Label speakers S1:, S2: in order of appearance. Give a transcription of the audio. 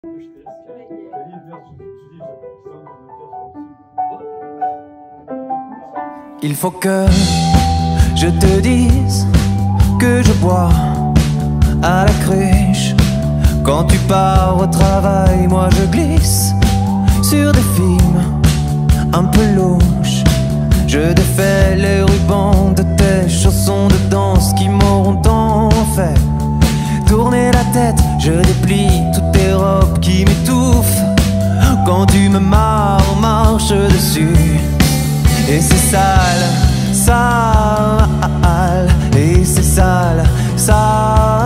S1: Il faut que je te dise que je bois à la cruche. Quand tu pars au travail, moi je glisse sur des films un peu louches. Je défais les rubans de tes chaussons de danse qui m'auront tant fait tourner la tête. Je déplie toutes tes robes qui m'étouffent. Quand tu me marres, on marche dessus. Et c'est sale, sale, et c'est sale, sale.